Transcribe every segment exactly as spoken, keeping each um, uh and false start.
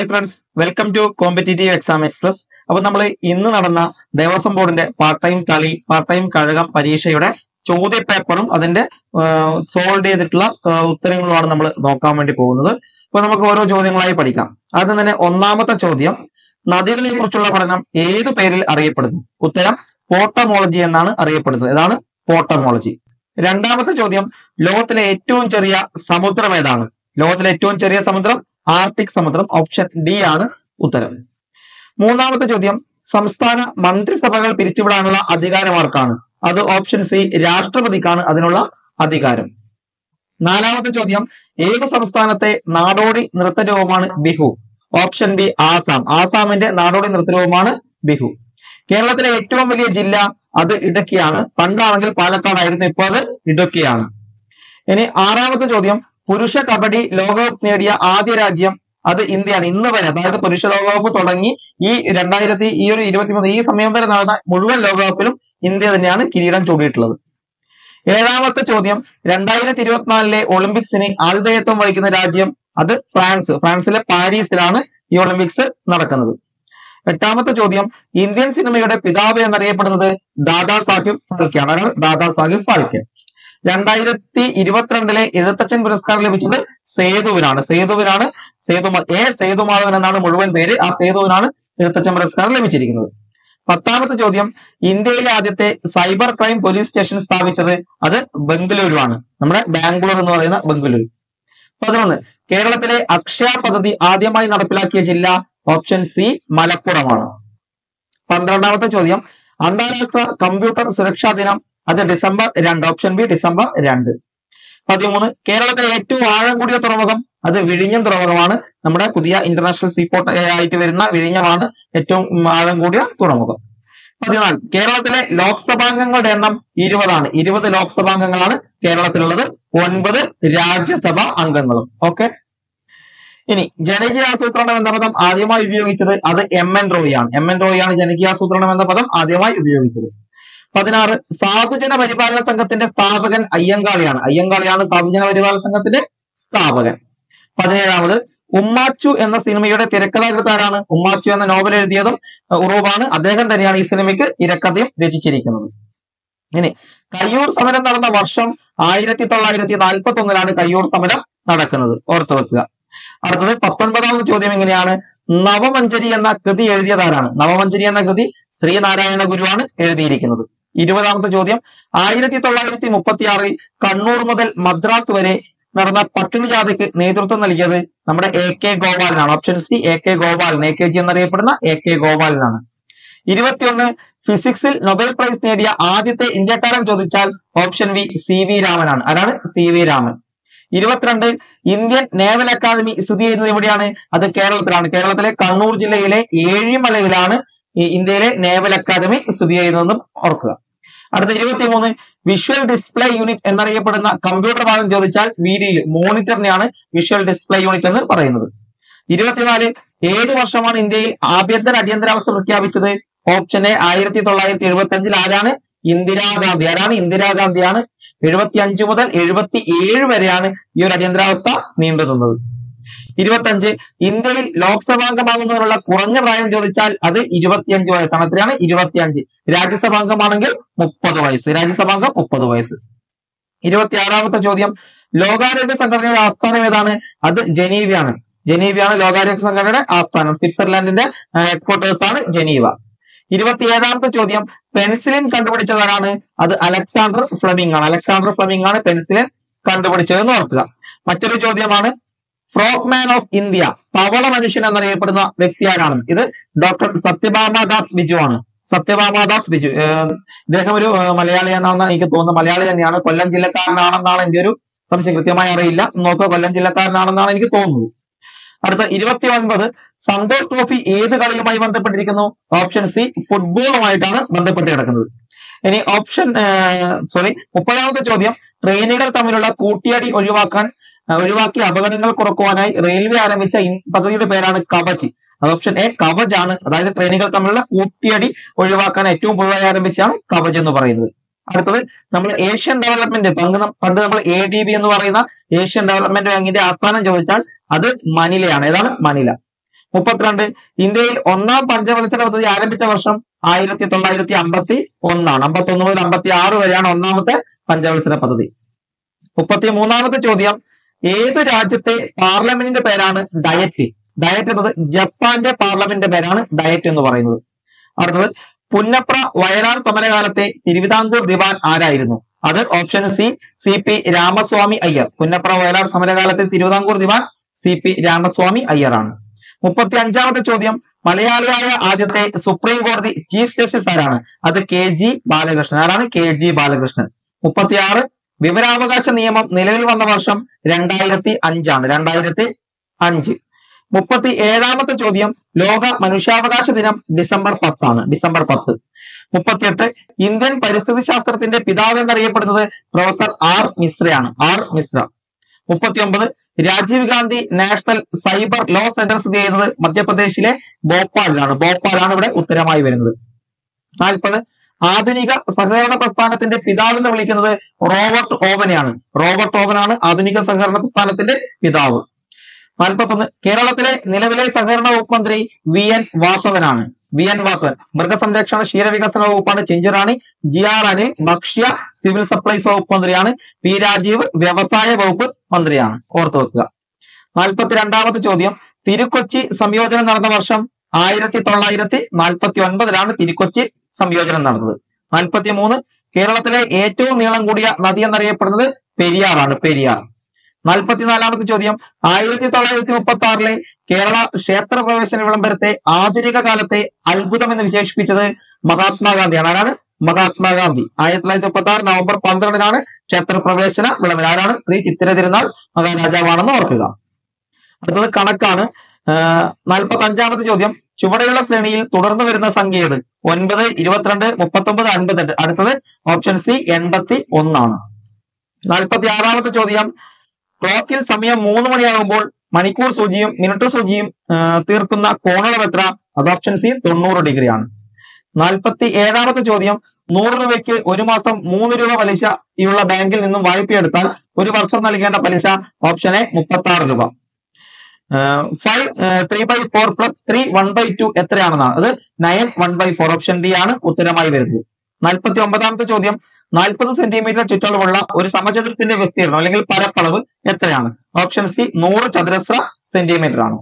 Hi friends, welcome to competitive exam express. അപ്പൊ നമ്മൾ ഇന്ന് നടന്ന ദേവസ്വം ബോർഡിന്റെ പാർട്ട് ടൈം കളി പാർട്ട് ടൈം കഴകം പരീക്ഷയുടെ ചോദ്യ പേപ്പറും അതിന്റെ സോൾവ് ചെയ്തിട്ടുള്ള ഉത്തരങ്ങളുമാണ് നമ്മൾ നോക്കാൻ വേണ്ടി പോകുന്നത്. അപ്പൊ നമുക്ക് ഓരോ ചോദ്യങ്ങളായി പഠിക്കാം. ആദ്യം തന്നെ ഒന്നാമത്തെ ചോദ്യം, നദികളെ കുറിച്ചുള്ള പഠനം ഏത് പേരിൽ അറിയപ്പെടുന്നു? ഉത്തരം പോട്ടമോളജി എന്നാണ് അറിയപ്പെടുന്നത്. ഇതാണ് പോട്ടമോളജി. രണ്ടാമത്തെ ചോദ്യം, ലോകത്തിലെ ഏറ്റവും ചെറിയ സമുദ്രം ഏതാണ്? ലോകത്തിലെ ഏറ്റവും ചെറിയ സമുദ്രം ആർട്ടിക് സമുദ്രം. ഓപ്ഷൻ ഡി ആണ് ഉത്തരം. മൂന്നാമത്തെ ചോദ്യം, സംസ്ഥാന മന്ത്രിസഭകൾ പിരിച്ചുവിടാനുള്ള അധികാരം ആർക്കാണ്? അത് ഓപ്ഷൻ സി, രാഷ്ട്രപതിക്കാണ് അതിനുള്ള അധികാരം. നാലാമത്തെ ചോദ്യം, ഏത് സംസ്ഥാനത്തെ നാടോടി നൃത്തരൂപമാണ് ബിഹു? Option B, Assam. ആസാമിന്റെ നാടോടി നൃത്തരൂപമാണ് ബിഹു. കേരളത്തിലെ ഏറ്റവും വലിയ ജില്ല അത് ഇടുക്കിയാണ്. പണ്ടാണെങ്കിൽ പാലക്കാടായിരുന്നു, ഇപ്പോൾ അത് ഇടുക്കിയാണ്. ഇനി ആറാമത്തെ ചോദ്യം, പുരുഷ കബഡി ലോകകപ്പ് നേടിയ ആദ്യ രാജ്യം അത് ഇന്ത്യയാണ്. ഇന്ന് വരെ, അതായത് പുരുഷ ലോകകപ്പ് തുടങ്ങി ഈ രണ്ടായിരത്തി ഈ ഒരു ഇരുപത്തിമൂന്ന് ഈ സമയം വരെ നടന്ന മുഴുവൻ ലോകകപ്പിലും ഇന്ത്യ തന്നെയാണ് കിരീടം ചൂടിയിട്ടുള്ളത്. ഏഴാമത്തെ ചോദ്യം, രണ്ടായിരത്തി ഇരുപത്തിനാലിലെ ഒളിമ്പിക്സിന് ആതിഥേയത്വം വഹിക്കുന്ന രാജ്യം അത് ഫ്രാൻസ്. ഫ്രാൻസിലെ പാരീസിലാണ് ഈ ഒളിമ്പിക്സ് നടക്കുന്നത്. എട്ടാമത്തെ ചോദ്യം, ഇന്ത്യൻ സിനിമയുടെ പിതാവ് എന്നറിയപ്പെടുന്നത് ദാദാ സാഹിബ് ഫാൽക്കെ ആണ്. ദാദാ സാഹിബ് ഫാൽക്കെ. രണ്ടായിരത്തി ഇരുപത്തിരണ്ടിലെ എഴുത്തച്ഛൻ പുരസ്കാരം ലഭിച്ചത് സേതുവിനാണ്. സേതുവിനാണ് സേതു എ സേതുമാധവൻ എന്നാണ് മുഴുവൻ പേര്. ആ സേതുവിനാണ് എഴുത്തച്ഛൻ പുരസ്കാരം ലഭിച്ചിരിക്കുന്നത്. പത്താമത്തെ ചോദ്യം, ഇന്ത്യയിലെ ആദ്യത്തെ സൈബർ ക്രൈം പോലീസ് സ്റ്റേഷൻ സ്ഥാപിച്ചത് അത് ബംഗളൂരു ആണ്. നമ്മുടെ ബാംഗ്ലൂർ എന്ന് പറയുന്ന ബംഗളൂരു. പതിനൊന്ന്, കേരളത്തിലെ അക്ഷയ പദ്ധതി ആദ്യമായി നടപ്പിലാക്കിയ ജില്ല ഓപ്ഷൻ സി, മലപ്പുറമാണ്. പന്ത്രണ്ടാമത്തെ ചോദ്യം, അന്താരാഷ്ട്ര കമ്പ്യൂട്ടർ സുരക്ഷാ ദിനം അത് ഡിസംബർ രണ്ട്. ഓപ്ഷൻ ബി, ഡിസംബർ രണ്ട്. പതിമൂന്ന്, കേരളത്തിലെ ഏറ്റവും ആഴം കൂടിയ തുറമുഖം അത് വിഴിഞ്ഞം തുറമുഖമാണ്. നമ്മുടെ പുതിയ ഇന്റർനാഷണൽ സീപോർട്ട് ആയിട്ട് വരുന്ന വിഴിഞ്ഞമാണ് ഏറ്റവും ആഴം കൂടിയ തുറമുഖം. പതിനാല്, കേരളത്തിലെ ലോക്സഭാംഗങ്ങളുടെ എണ്ണം ഇരുപതാണ്. ഇരുപത് ലോക്സഭാംഗങ്ങളാണ് കേരളത്തിലുള്ളത്. ഒൻപത് രാജ്യസഭാ അംഗങ്ങളും. ഓക്കെ. ഇനി ജനകീയാസൂത്രണം എന്ന പദം ആദ്യമായി ഉപയോഗിച്ചത് അത് എം എൻ റോയി ആണ്. എം എൻ റോയി ആണ് ജനകീയാസൂത്രണം എന്ന പദം ആദ്യമായി ഉപയോഗിച്ചത്. പതിനാറ്, സാധുജന പരിപാലന സംഘത്തിന്റെ സ്ഥാപകൻ അയ്യങ്കാളിയാണ്. അയ്യങ്കാളിയാണ് സാധുജന പരിപാലന സംഘത്തിന്റെ സ്ഥാപകൻ. പതിനേഴാമത്, ഉമ്മാച്ചു എന്ന സിനിമയുടെ തിരക്കഥാകൃത്താരാണ്? ഉമ്മാച്ചു എന്ന നോവൽ എഴുതിയതും ഉറൂബാണ്. അദ്ദേഹം തന്നെയാണ് ഈ സിനിമയ്ക്ക് തിരക്കഥയും രചിച്ചിരിക്കുന്നത്. ഇനി കയ്യൂർ സമരം നടന്ന വർഷം ആയിരത്തി തൊള്ളായിരത്തി നാൽപ്പത്തി ഒന്നിലാണ് കയ്യൂർ സമരം നടക്കുന്നത്. ഓർത്തു വെക്കുക. അടുത്തത് പത്തൊൻപതാമത് ചോദ്യം എങ്ങനെയാണ്? നവമഞ്ചരി എന്ന കൃതി എഴുതിയതാരാണ്? നവമഞ്ചരി എന്ന കൃതി ശ്രീനാരായണ ഗുരുവാണ് എഴുതിയിരിക്കുന്നത്. ഇരുപതാമത്തെ ചോദ്യം, ആയിരത്തി തൊള്ളായിരത്തി മുപ്പത്തി ആറിൽ കണ്ണൂർ മുതൽ മദ്രാസ് വരെ നടന്ന പട്ടിണി ജാഥയ്ക്ക് നേതൃത്വം നൽകിയത് നമ്മുടെ എ കെ ഗോപാലനാണ്. Option C, A K Gopalan. A K G എന്നറിയപ്പെടുന്ന എ കെ ഗോപാലനാണ്. ഇരുപത്തിയൊന്ന്, ഫിസിക്സിൽ നൊബേൽ പ്രൈസ് നേടിയ ആദ്യത്തെ ഇന്ത്യക്കാരൻ ചോദിച്ചാൽ ഓപ്ഷൻ ബി, സി വി രാമനാണ്. ആരാണ്? C V Raman. ഇരുപത്തിരണ്ട്, ഇന്ത്യൻ നേവൽ അക്കാദമി സ്ഥിതി ചെയ്യുന്നത് എവിടെയാണ്? അത് കേരളത്തിലാണ്. കേരളത്തിലെ കണ്ണൂർ ജില്ലയിലെ ഏഴിമലയിലാണ് ഈ ഇന്ത്യയിലെ നേവൽ അക്കാദമി സ്ഥിതി ചെയ്യുന്നതെന്നും ഓർക്കുക. അടുത്ത ഇരുപത്തിമൂന്ന്, വിഷ്വൽ ഡിസ്പ്ലേ യൂണിറ്റ് എന്നറിയപ്പെടുന്ന കമ്പ്യൂട്ടർ ഭാഗം ചോദിച്ചാൽ വി ഡി മോണിറ്ററിനെയാണ് വിഷ്വൽ ഡിസ്പ്ലേ യൂണിറ്റ് എന്ന് പറയുന്നത്. ഇരുപത്തിനാല്, ഏഴ് വർഷമാണ് ഇന്ത്യയിൽ ആഭ്യന്തര അടിയന്തരാവസ്ഥ പ്രഖ്യാപിച്ചത്? ഓപ്ഷൻ എ, ആയിരത്തി തൊള്ളായിരത്തി എഴുപത്തി അഞ്ചിൽ. ആരാണ്? ഇന്ദിരാഗാന്ധി. ആരാണ്? ഇന്ദിരാഗാന്ധിയാണ്. എഴുപത്തി അഞ്ച് മുതൽ എഴുപത്തി ഏഴ് വരെയാണ് ഈ ഒരു അടിയന്തരാവസ്ഥ നീണ്ടു നിന്നത്. ഇരുപത്തഞ്ച്, ഇന്ത്യയിൽ ലോക്സഭാംഗമാകുന്നതിനുള്ള കുറഞ്ഞ പ്രായം ചോദിച്ചാൽ അത് ഇരുപത്തിയഞ്ച് വയസ്സാണ്. എത്രയാണ്? ഇരുപത്തിയഞ്ച്. രാജ്യസഭാംഗമാണെങ്കിൽ മുപ്പത് വയസ്സ്. രാജ്യസഭാംഗം മുപ്പത് വയസ്സ്. ഇരുപത്തി ആറാമത്തെ ചോദ്യം, ലോകാരോഗ്യ സംഘടനയുടെ ആസ്ഥാനം ഏതാണ്? അത് ജനീവയാണ്. ജനീവയാണ് ലോകാരോഗ്യ സംഘടനയുടെ ആസ്ഥാനം. സ്വിറ്റ്സർലാൻഡിന്റെ ഹെഡ്ക്വാർട്ടേഴ്സ് ആണ് ജനീവ. ഇരുപത്തി ഏഴാമത്തെ ചോദ്യം, പെൻസിലിൻ കണ്ടുപിടിച്ചതാരാണ്? അത് അലക്സാണ്ടർ ഫ്ലെമിംഗ് ആണ്. അലക്സാണ്ടർ ഫ്ലെമിംഗ് ആണ് പെൻസിലിൻ കണ്ടുപിടിച്ചതെന്ന് ഓർക്കുക. മറ്റൊരു ചോദ്യമാണ്, ഫ്രോഗ്മാൻ ഓഫ് ഇന്ത്യ, പവള മനുഷ്യൻ എന്നറിയപ്പെടുന്ന വ്യക്തി ആരാണ്? ഇത് ഡോക്ടർ സത്യഭാമ ദാസ് ബിജു ആണ്. സത്യഭാമ ദാസ് ബിജു. ഇദ്ദേഹം ഒരു മലയാളിയാണെന്നാണ് എനിക്ക് തോന്നുന്നത്. മലയാളി തന്നെയാണ്. കൊല്ലം ജില്ലക്കാരനാണെന്നാണ് എന്റെ ഒരു സംശയം. കൃത്യമായി അറിയില്ല. നോക്കുക, കൊല്ലം ജില്ലക്കാരനാണെന്നാണ് എനിക്ക് തോന്നുന്നത്. അടുത്ത ഇരുപത്തി ഒൻപത്, സന്തോഷ് ട്രോഫി ഏത് കളിയുമായി ബന്ധപ്പെട്ടിരിക്കുന്നു? ഓപ്ഷൻ സി, ഫുട്ബോളുമായിട്ടാണ് ബന്ധപ്പെട്ട് കിടക്കുന്നത്. ഇനി ഓപ്ഷൻ സോറി മുപ്പതാമത്തെ ചോദ്യം, ട്രെയിനുകൾ തമ്മിലുള്ള കൂട്ടിയടി ഒഴിവാക്കാൻ ഒഴിവാക്കി അപകടങ്ങൾ കുറക്കുവാനായി റെയിൽവേ ആരംഭിച്ച പദ്ധതിയുടെ പേരാണ് കവച്. അത് ഓപ്ഷൻ എ, കവച് ആണ്. അതായത് ട്രെയിനുകൾ തമ്മിലുള്ള കൂട്ടിയടി ഒഴിവാക്കാൻ ഏറ്റവും പുതുതായി ആരംഭിച്ചാണ് കവച് എന്ന് പറയുന്നത്. അടുത്തത് നമ്മൾ ഏഷ്യൻ ഡെവലപ്മെന്റ് പങ്ക് പണ്ട് നമ്മൾ എ ഡി ബി എന്ന് പറയുന്ന ഏഷ്യൻ ഡെവലപ്മെന്റ് ബാങ്കിന്റെ ആസ്ഥാനം ചോദിച്ചാൽ അത് മനിലയാണ്. ഏതാണ്? മനില. മുപ്പത്തിരണ്ട് ഇന്ത്യയിൽ ഒന്നാം പഞ്ചവത്സര പദ്ധതി ആരംഭിച്ച വർഷം ആയിരത്തി തൊള്ളായിരത്തി അമ്പത്തി ഒന്നാണ്. അമ്പത്തി ഒന്ന് മുതൽ അമ്പത്തി ആറ് വരെയാണ് ഒന്നാമത്തെ പഞ്ചവത്സര പദ്ധതി. മുപ്പത്തി മൂന്നാമത്തെ ചോദ്യം, ഏത് രാജ്യത്തെ പാർലമെന്റിന്റെ പേരാണ് ഡയറ്റ്? ഡയറ്റ് എന്നത് ജപ്പാന്റെ പാർലമെന്റിന്റെ പേരാണ് ഡയറ്റ് എന്ന് പറയുന്നത്. അടുത്തത്, പുന്നപ്ര വയലാർ സമരകാലത്തെ തിരുവിതാംകൂർ ദിവാൻ ആരായിരുന്നു? അത് option C C P Ramaswamy Iyer. Punnapra Vayalar സമരകാലത്തെ തിരുവിതാംകൂർ ദിവാൻ സി പി രാമസ്വാമി അയ്യർ ആണ്. മുപ്പത്തി അഞ്ചാമത്തെ ചോദ്യം, മലയാളിയായ ആദ്യത്തെ സുപ്രീം കോടതി ചീഫ് ജസ്റ്റിസ് ആരാണ്? അത് കെ ജി ബാലകൃഷ്ണൻ. ആരാണ്? K G Balakrishnan. മുപ്പത്തിയാറ് വിവരാവകാശ നിയമം നിലവിൽ വന്ന വർഷം രണ്ടായിരത്തി അഞ്ചാണ്. രണ്ടായിരത്തി അഞ്ച്. മുപ്പത്തി ഏഴാമത്തെ ചോദ്യം, ലോക മനുഷ്യാവകാശ ദിനം ഡിസംബർ പത്താണ്. ഡിസംബർ പത്ത്. മുപ്പത്തിയെട്ട് ഇന്ത്യൻ പരിസ്ഥിതി ശാസ്ത്രത്തിന്റെ പിതാവ് എന്നറിയപ്പെടുന്നത് പ്രൊഫസർ ആർ മിശ്രയാണ്. ആർ മിശ്ര. മുപ്പത്തിയൊമ്പത് Rajiv Gandhi national cyber law centre സ്ഥിതി ചെയ്യുന്നത് മധ്യപ്രദേശിലെ ഭോപ്പാലിലാണ്. ഭോപ്പാലാണ് ഇവിടെ ഉത്തരമായി വരുന്നത്. നാൽപ്പത് ആധുനിക സഹകരണ പ്രസ്ഥാനത്തിന്റെ പിതാവ് എന്ന് വിളിക്കുന്നത് റോബർട്ട് ഓവനെയാണ്. റോബർട്ട് ഓവനാണ് ആധുനിക സഹകരണ പ്രസ്ഥാനത്തിന്റെ പിതാവ്. നാൽപ്പത്തൊന്ന് കേരളത്തിലെ നിലവിലെ സഹകരണ വകുപ്പ് മന്ത്രി വി എൻ വാസവനാണ്. V N Vasavan. മൃഗസംരക്ഷണ ക്ഷീരവികസന വകുപ്പാണ് ചെഞ്ചിറാണി. ജി ആർ അനിൽ ഭക്ഷ്യ സിവിൽ സപ്ലൈസ് വകുപ്പ് മന്ത്രിയാണ്. പി രാജീവ് വ്യവസായ വകുപ്പ് മന്ത്രിയാണ്. ഓർത്തു വെക്കുക. നാൽപ്പത്തിരണ്ടാമത്തെ ചോദ്യം, തിരുക്കൊച്ചി സംയോജനം നടന്ന വർഷം ആയിരത്തി തൊള്ളായിരത്തി നാൽപ്പത്തി ഒൻപതിലാണ് തിരുക്കൊച്ചി സംയോജനം നടന്നത്. നാൽപ്പത്തി മൂന്ന് കേരളത്തിലെ ഏറ്റവും നീളം കൂടിയ നദി എന്നറിയപ്പെടുന്നത് പെരിയാറാണ്. പെരിയാർ. നാൽപ്പത്തിനാലാമത്തെ ചോദ്യം, ആയിരത്തി തൊള്ളായിരത്തി മുപ്പത്തി ആറിലെ കേരള ക്ഷേത്ര പ്രവേശന വിളംബരത്തെ ആധുനിക കാലത്തെ അത്ഭുതം എന്ന് വിശേഷിപ്പിച്ചത് മഹാത്മാഗാന്ധിയാണ്. ആരാണ്? മഹാത്മാഗാന്ധി. ആയിരത്തി തൊള്ളായിരത്തി മുപ്പത്തി ആറ് നവംബർ പന്ത്രണ്ടിനാണ് ക്ഷേത്ര പ്രവേശന വിളംബരം. ആരാണ്? ശ്രീ ചിത്തിര തിരുനാൾ മഹാരാജാവാണെന്ന് ഓർക്കുക. അടുത്തത് കണക്കാണ്. നാൽപ്പത്തി അഞ്ചാമത്തെ ചോദ്യം, ചുവടെയുള്ള ശ്രേണിയിൽ തുടർന്ന് വരുന്ന സംഖ്യ ഏത്? ഒൻപത്, ഇരുപത്തിരണ്ട്, മുപ്പത്തി ഒമ്പത്, അൻപത്തെട്ട്. അടുത്തത് ഓപ്ഷൻ സി എൺപത്തി ഒന്നാണ്. നാൽപ്പത്തി ആറാമത്തെ ചോദ്യം, ക്ലോക്കിൽ സമയം മൂന്ന് മണിയാകുമ്പോൾ മണിക്കൂർ സൂചിയും മിനിറ്റ് സൂചിയും തീർക്കുന്ന കോണളവ് എത്ര? അത് ഓപ്ഷൻ സി തൊണ്ണൂറ് ഡിഗ്രിയാണ്. നാൽപ്പത്തി ഏഴാമത്തെ ചോദ്യം, നൂറ് രൂപയ്ക്ക് ഒരു മാസം മൂന്ന് രൂപ പലിശയുള്ള ബാങ്കിൽ നിന്നും വായ്പയെടുത്താൽ ഒരു വർഷം നൽകേണ്ട പലിശ ഓപ്ഷൻ എ മുപ്പത്തി ആറ് രൂപ. Five three by four plus three one by two എത്രയാണെന്നാണ്? അത് nine one by four. Option D ആണ് ഉത്തരമായി വരുന്നത്. നാൽപ്പത്തി ഒമ്പതാമത്തെ ചോദ്യം, നാൽപ്പത് സെന്റിമീറ്റർ ചുറ്റളവുള്ള ഒരു സമചതുരത്തിന്റെ വിസ്തീർണം അല്ലെങ്കിൽ പരപ്പളവ് എത്രയാണ്? ഓപ്ഷൻ സി നൂറ് ചതുരശ്ര സെന്റിമീറ്റർ ആണ്.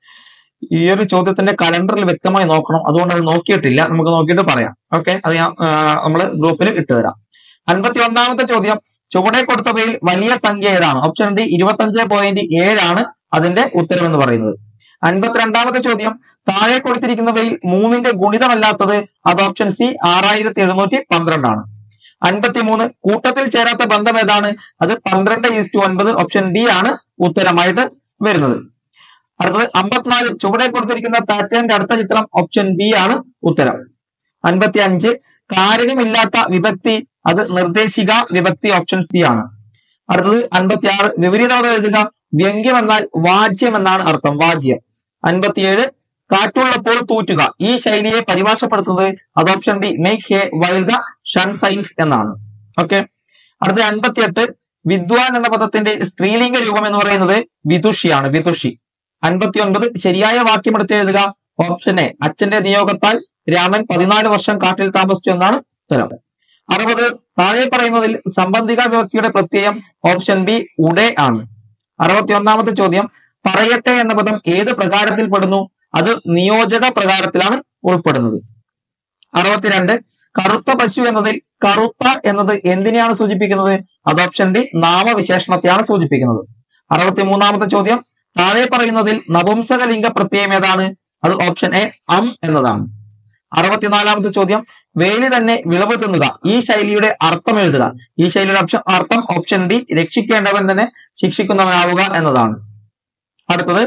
ഈ ഒരു ചോദ്യത്തിന്റെ കലണ്ടറിൽ വ്യക്തമായി നോക്കണം. അതുകൊണ്ട് അത് നോക്കിയിട്ടില്ല. നമുക്ക് നോക്കിയിട്ട് പറയാം. ഓക്കെ, അത് ഞാൻ നമ്മൾ ഗ്രൂപ്പിൽ ഇട്ടുതരാം. അൻപത്തി ഒന്നാമത്തെ ചോദ്യം, ചുവടെ കൊടുത്തവയിൽ വലിയ സംഖ്യ ഏതാണ്? ഓപ്ഷൻ ഡി ഇരുപത്തഞ്ച് പോയിന്റ് ഏഴാണ് അതിന്റെ ഉത്തരം എന്ന് പറയുന്നത്. അൻപത്തിരണ്ടാമത്തെ ചോദ്യം, താഴെ കൊടുത്തിരിക്കുന്നവയിൽ മൂന്നിന്റെ ഗുണിതമല്ലാത്തത്? അത് ഓപ്ഷൻ സി ആറായിരത്തി എഴുന്നൂറ്റി പന്ത്രണ്ടാണ്. അൻപത്തിമൂന്ന് കൂട്ടത്തിൽ ചേരാത്ത ബന്ധം ഏതാണ്? അത് പന്ത്രണ്ട് ഈസ്റ്റു ഒൻപത്. ഓപ്ഷൻ ഡി ആണ് ഉത്തരമായിട്ട് വരുന്നത്. അടുത്തത് അമ്പത്തിനാല് ചുവടെ കൊടുത്തിരിക്കുന്ന പാറ്റേണിന്റെ അടുത്ത ചിത്രം? ഓപ്ഷൻ ബി ആണ് ഉത്തരം. അൻപത്തി അഞ്ച് കാരണമില്ലാത്ത വിഭക്തി? അത് നിർദ്ദേശിക വിഭക്തി. ഓപ്ഷൻ സി ആണ്. അടുത്തത് അൻപത്തി ആറ് വിപരീതപദം എഴുതുക. വ്യംഗ്യം എന്നാൽ വാജ്യം എന്നാണ് അർത്ഥം. വാജ്യം. അൻപത്തിയേഴ് കാറ്റുള്ളപ്പോൾ തൂറ്റുക. ഈ ശൈലിയെ പരിഭാഷപ്പെടുത്തുന്നത്? അത് option D make hay while the sun shines എന്നാണ്. ഓക്കെ. അടുത്ത അൻപത്തിയെട്ട് വിദ്വാൻ എന്ന പദത്തിന്റെ സ്ത്രീലിംഗ രൂപം എന്ന് പറയുന്നത് വിദുഷിയാണ്. വിദുഷി. അൻപത്തി ഒൻപത് ശരിയായ വാക്യം എടുത്ത് എഴുതുക. ഓപ്ഷൻ എ അച്ഛന്റെ നിയോഗത്താൽ രാമൻ പതിനാല് വർഷം കാട്ടിൽ താമസിച്ചു എന്നാണ് ഉത്തരം. അറുപത് താഴെ പറയുന്നതിൽ സംബന്ധിക വിഭക്തിയുടെ പ്രത്യയം? ഓപ്ഷൻ ബി ഉടേ ആണ്. അറുപത്തി ഒന്നാമത്തെ ചോദ്യം, പറയട്ടെ എന്ന പദം ഏത് പ്രകാരത്തിൽ പെടുന്നു? അത് നിയോജക പ്രകാരത്തിലാണ് ഉൾപ്പെടുന്നത്. അറുപത്തിരണ്ട് കറുത്ത പശു എന്നതിൽ കറുത്ത എന്നത് എന്തിനെയാണ് സൂചിപ്പിക്കുന്നത്? അത് ഓപ്ഷൻ ഡി നാമവിശേഷണത്തെയാണ് സൂചിപ്പിക്കുന്നത്. അറുപത്തി മൂന്നാമത്തെ ചോദ്യം, താഴെ പറയുന്നതിൽ നപുംസക ലിംഗ പ്രത്യയം ഏതാണ്? അത് ഓപ്ഷൻ എ അം എന്നതാണ്. അറുപത്തിനാലാമത്തെ ചോദ്യം, വേലി തന്നെ വിളവ് തിന്നുക. ഈ ശൈലിയുടെ അർത്ഥം എഴുതുക. ഈ ശൈലിയുടെ അർത്ഥം ഓപ്ഷൻ ഡി രക്ഷിക്കേണ്ടവൻ തന്നെ ശിക്ഷിക്കുന്നവനാവുക എന്നതാണ്. അടുത്തത്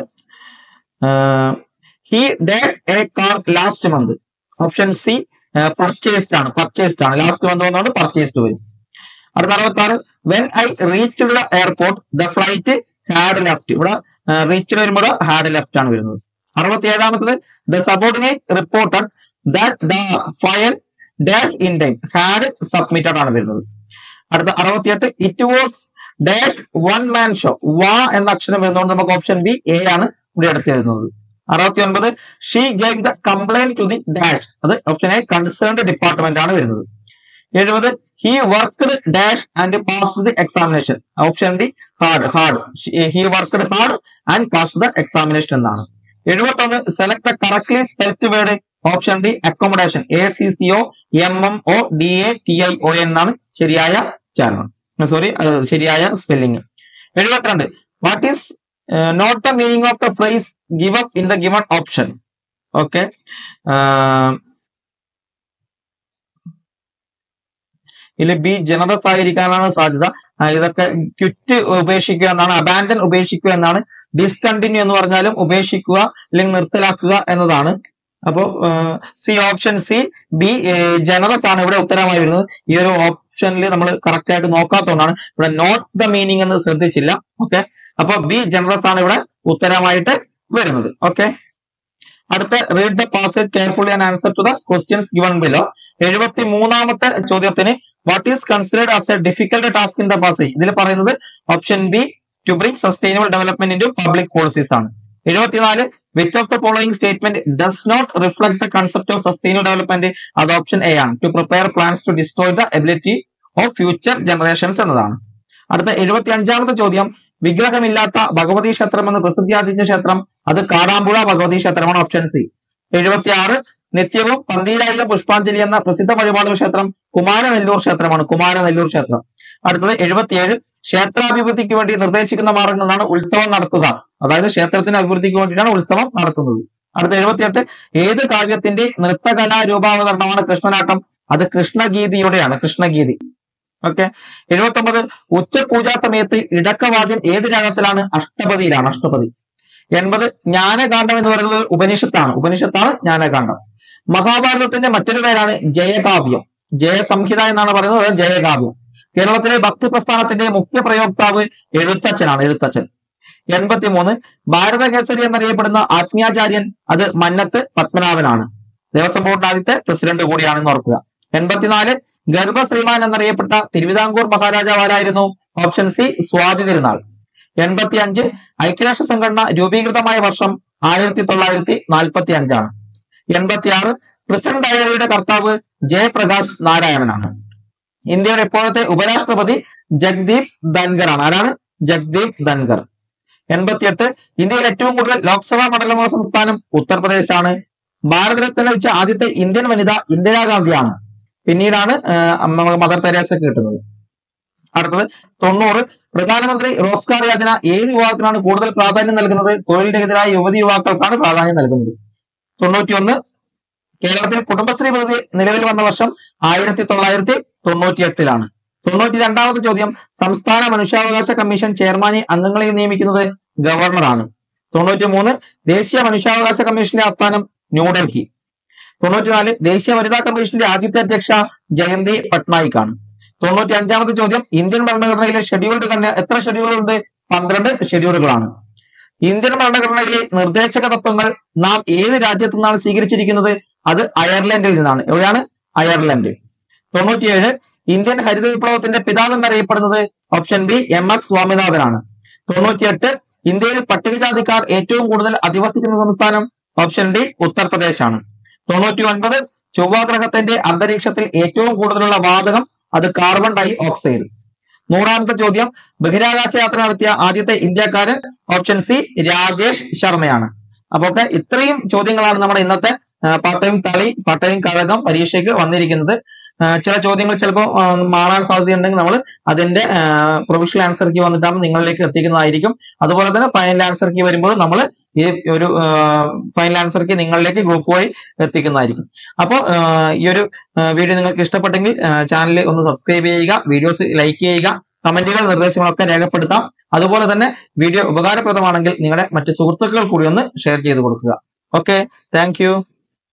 he dash a car last month. Option C purchased ആണ്. പർച്ചേസ്ഡ് ആണ്. ലാസ്റ്റ് മന്ത് വന്നുകൊണ്ട് പർച്ചേസ്ഡ് വരും. അടുത്ത അറുപത്തി ആറ് when I reached the airport the flight had left. ഇവിടെ റീച്ച്ഡ് വരുമ്പോൾ ഹാഡ് ലെഫ്റ്റ് ആണ് വരുന്നത്. അറുപത്തി ഏഴാമത്തത് the subordinate reported that the file dash in time had submitted ആണ് വരുന്നത്. അടുത്ത അറുപത്തിയെട്ട് it was dash one man show. വാ എന്ന അക്ഷരം വരുന്നതുകൊണ്ട് നമുക്ക് ഓപ്ഷൻ ബി എ ആണ് ഇവിടെ എടുത്ത് എഴുതുന്നത്. അറുപത്തി ഒൻപത് she gave the complaint to the dash, അത് ഓപ്ഷൻ എ കൺസേൺഡ് ഡിപ്പാർട്ട്മെന്റ് ആണ് വരുന്നത്. എഴുപത് he worked dash and passed the examination, option D hard hard he worked hard and passed the examination എന്നാണ്. എഴുപത്തി ഒന്ന് select the correctly spelled word, option D accommodation, A C C O M M O D A T I O എന്നാണ് ശരിയായ ചാരണം, sorry ശരിയായ spelling. എഴുപത്തിരണ്ട് what is not the meaning of the phrase give up in the given option. Okay, ഇതിൽ B generous ആയിരിക്കാനാണ് സാധ്യത. ഇതൊക്കെ quit ഉപേക്ഷിക്കുക എന്നാണ്, അബാൻഡൻ ഉപേക്ഷിക്കുക എന്നാണ്, ഡിസ്കണ്ടിന്യൂ എന്ന് പറഞ്ഞാലും ഉപേക്ഷിക്കുക അല്ലെങ്കിൽ നിർത്തലാക്കുക എന്നതാണ്. അപ്പോ C option C B generous ആണ് ഇവിടെ ഉത്തരമായി വരുന്നത്. ഈ ഒരു ഓപ്ഷനിൽ നമ്മൾ കറക്റ്റ് ആയിട്ട് നോക്കാത്തതുകൊണ്ടാണ് ഇവിടെ നോട്ട് ദ മീനിങ് എന്ന് ശ്രദ്ധിച്ചില്ല. ഓക്കെ, അപ്പൊ ബി ജനറസ് ആണ് ഇവിടെ ഉത്തരമായിട്ട് വരുന്നത്. ഓക്കെ, അടുത്ത read the passage carefully and answer to the questions given below. എഴുപത്തി മൂന്നാമത്തെ ചോദ്യത്തിന് what is considered as a difficult task in the passage, ഇതിൽ പറയുന്നത് option B to bring sustainable development in to public policies ആണ്. എഴുപത്തിനാല് which of the following statement does not reflect the concept of sustainable development, അത് option A ആണ്, to prepare plans to destroy the ability of future generations എന്നതാണ്. അടുത്ത എഴുപത്തി അഞ്ചാമത്തെ ചോദ്യം വിഗ്രഹമില്ലാത്ത ഭഗവതി ക്ഷേത്രം എന്ന് പ്രസിദ്ധിയാർജിച്ച ക്ഷേത്രം, അത് കാടാമ്പുഴ ഭഗവതി ക്ഷേത്രമാണ്, ഓപ്ഷൻ സി. എഴുപത്തി ആറ് നിത്യവും പന്തീരായിരം പുഷ്പാഞ്ജലി എന്ന പ്രസിദ്ധ വഴിപാടുകൾ ക്ഷേത്രം കുമാരനെല്ലൂർ ക്ഷേത്രമാണ്, കുമാരനെല്ലൂർ ക്ഷേത്രം. അടുത്തത് എഴുപത്തിയേഴ് ക്ഷേത്രാഭിവൃദ്ധിക്ക് വേണ്ടി നിർദ്ദേശിക്കുന്ന മാർഗങ്ങളാണ് ഉത്സവം നടത്തുക, അതായത് ക്ഷേത്രത്തിന്റെ അഭിവൃദ്ധിക്ക് വേണ്ടിയിട്ടാണ് ഉത്സവം നടത്തുന്നത്. അടുത്ത എഴുപത്തിയെട്ട് ഏത് കാവ്യത്തിന്റെ നൃത്തകലാരൂപാവതരണമാണ് കൃഷ്ണനാട്ടം, അത് കൃഷ്ണഗീതിയുടെയാണ്, കൃഷ്ണഗീതി. ഓക്കെ, എഴുപത്തി ഒമ്പത് ഉച്ചപൂജാ സമയത്ത് ഇടക്കവാദ്യം ഏത് രാഗത്തിലാണ്, അഷ്ടപതിയിലാണ്, അഷ്ടപതി. എൺപത് ജ്ഞാനകാന്ഡം എന്ന് പറയുന്നത് ഉപനിഷത്താണ്, ഉപനിഷത്താണ് ജ്ഞാനകാന്ഡം. മഹാഭാരതത്തിന്റെ മറ്റൊരു പേരാണ് ജയകാവ്യം, ജയസംഹിത എന്നാണ് പറയുന്നത്, ജയകാവ്യം. കേരളത്തിലെ ഭക്തി പ്രസ്ഥാനത്തിന്റെ മുഖ്യ പ്രയോക്താവ് എഴുത്തച്ഛനാണ്, എഴുത്തച്ഛൻ. എൺപത്തിമൂന്ന് ഭാരതകേസരി എന്നറിയപ്പെടുന്ന ആത്മീയാചാര്യൻ, അത് മന്നത്ത് പത്മനാഭനാണ്, ദേവസ്വം ബോർഡ് ആദ്യത്തെ പ്രസിഡന്റ് കൂടിയാണെന്ന് ഓർക്കുക. എൺപത്തിനാല് ഗർഭശ്രീമാൻ എന്നറിയപ്പെട്ട തിരുവിതാംകൂർ മഹാരാജാവ് ആരായിരുന്നു, ഓപ്ഷൻ സി സ്വാതി തിരുനാൾ. എൺപത്തി അഞ്ച് ഐക്യരാഷ്ട്ര സംഘടന രൂപീകൃതമായ വർഷം ആയിരത്തി തൊള്ളായിരത്തി നാൽപ്പത്തി അഞ്ചാണ്. എൺപത്തി ആറ് പ്രസിഡന്റ് ഡയറിയുടെ കർത്താവ് ജയപ്രകാശ് നാരായണനാണ്. ഇന്ത്യയുടെ ഇപ്പോഴത്തെ ഉപരാഷ്ട്രപതി ജഗ്ദീപ് ധൻഖർ ആണ്, ആരാണ്, ജഗ്ദീപ് ധൻഖർ. എൺപത്തിയെട്ട് ഇന്ത്യയിൽ ഏറ്റവും കൂടുതൽ ലോക്സഭാ മണ്ഡലമുള്ള സംസ്ഥാനം ഉത്തർപ്രദേശാണ്. ഭാരതരത്ന ലഭിച്ച ആദ്യത്തെ ഇന്ത്യൻ വനിത ഇന്ദിരാഗാന്ധിയാണ്, പിന്നീടാണ് മദർ തെരേസക്ക് കിട്ടുന്നത്. അടുത്തത് തൊണ്ണൂറ് പ്രധാനമന്ത്രി റോസ്ഗാർ യോജന ഏത് വിഭാഗത്തിനാണ് കൂടുതൽ പ്രാധാന്യം നൽകുന്നത്, തൊഴിലിനെതിരായ യുവതി യുവാക്കൾക്കാണ് പ്രാധാന്യം നൽകുന്നത്. തൊണ്ണൂറ്റി ഒന്ന് കേരളത്തിൽ കുടുംബശ്രീ പദ്ധതി നിലവിൽ വന്ന വർഷം ആയിരത്തി തൊള്ളായിരത്തി തൊണ്ണൂറ്റി എട്ടിലാണ്. തൊണ്ണൂറ്റി രണ്ടാമത്തെ ചോദ്യം സംസ്ഥാന മനുഷ്യാവകാശ കമ്മീഷൻ ചെയർമാനെ അംഗങ്ങളെ നിയമിക്കുന്നത് ഗവർണറാണ്. തൊണ്ണൂറ്റി മൂന്ന് ദേശീയ മനുഷ്യാവകാശ കമ്മീഷന്റെ ആസ്ഥാനം ന്യൂഡൽഹി. തൊണ്ണൂറ്റിനാല് ദേശീയ വനിതാ കമ്മീഷന്റെ ആദ്യത്തെ അധ്യക്ഷ ജയന്തി പട്നായിക് ആണ്. തൊണ്ണൂറ്റി അഞ്ചാമത്തെ ചോദ്യം ഇന്ത്യൻ ഭരണഘടനയിലെ ഷെഡ്യൂൾഡ് കണ്ട എത്ര ഷെഡ്യൂളുണ്ട്, പന്ത്രണ്ട് ഷെഡ്യൂളുകളാണ്. ഇന്ത്യൻ ഭരണഘടനയിലെ നിർദ്ദേശക തത്വങ്ങൾ നാം ഏത് രാജ്യത്തു നിന്നാണ് സ്വീകരിച്ചിരിക്കുന്നത്, അത് അയർലൻഡിൽ നിന്നാണ്. എവിടെയാണ്, അയർലൻഡ്. തൊണ്ണൂറ്റിയേഴ് ഇന്ത്യൻ ഹരിത വിപ്ലവത്തിന്റെ പിതാവ് എന്നറിയപ്പെടുന്നത് ഓപ്ഷൻ ബി എം എസ് സ്വാമിനാഥനാണ്. തൊണ്ണൂറ്റിയെട്ട് ഇന്ത്യയിൽ പട്ടികജാതിക്കാർ ഏറ്റവും കൂടുതൽ അധിവസിക്കുന്ന സംസ്ഥാനം ഓപ്ഷൻ ഡി ഉത്തർപ്രദേശാണ്. തൊണ്ണൂറ്റി ഒൻപത് ചൊവ്വാഗ്രഹത്തിന്റെ അന്തരീക്ഷത്തിൽ ഏറ്റവും കൂടുതലുള്ള വാതകം, അത് കാർബൺ ഡൈ ഓക്സൈഡ്. നൂറാമത്തെ ചോദ്യം ബഹിരാകാശ യാത്ര നടത്തിയ ആദ്യത്തെ ഇന്ത്യക്കാരൻ ഓപ്ഷൻ സി രാകേഷ് ശർമ്മയാണ്. അപ്പൊ ഒക്കെ ഇത്രയും ചോദ്യങ്ങളാണ് നമ്മുടെ ഇന്നത്തെ പാർട്ട് ടൈം കളി പാർട്ട് ടൈം കഴകം പരീക്ഷയ്ക്ക് വന്നിരിക്കുന്നത്. ചില ചോദ്യങ്ങൾ ചിലപ്പോൾ മാറാൻ സാധ്യതയുണ്ടെങ്കിൽ നമ്മൾ അതിന്റെ പ്രൊവിഷണൽ ആൻസർ കീ വന്നിട്ടാണ് നിങ്ങളിലേക്ക് എത്തിക്കുന്നതായിരിക്കും. അതുപോലെ തന്നെ ഫൈനൽ ആൻസർ കീ വരുമ്പോൾ നമ്മൾ ഈ ഒരു ഫൈനൽ ആൻസർ കീ നിങ്ങളിലേക്ക് ഗ്രൂപ്പ് വഴി എത്തിക്കുന്നതായിരിക്കും. അപ്പോൾ ഈ ഒരു വീഡിയോ നിങ്ങൾക്ക് ഇഷ്ടപ്പെട്ടെങ്കിൽ ചാനൽ ഒന്ന് സബ്സ്ക്രൈബ് ചെയ്യുക, വീഡിയോസ് ലൈക്ക് ചെയ്യുക, കമന്റുകൾ നിർദ്ദേശങ്ങളൊക്കെ രേഖപ്പെടുത്താം. അതുപോലെ തന്നെ വീഡിയോ ഉപകാരപ്രദമാണെങ്കിൽ നിങ്ങളുടെ മറ്റു സുഹൃത്തുക്കൾ കൂടി ഒന്ന് ഷെയർ ചെയ്ത് കൊടുക്കുക. Okay, thank U.